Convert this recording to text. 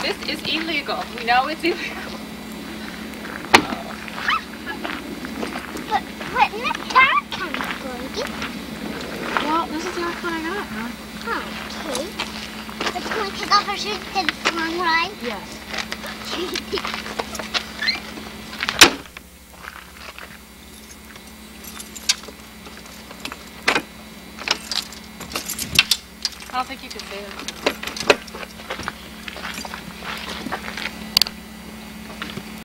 This is illegal. We know it's illegal. But that kind of blanket. Well, this is the only one I got, huh? Okay. But can we take off our shoes because it's a long ride? Yes. I don't think you can see it.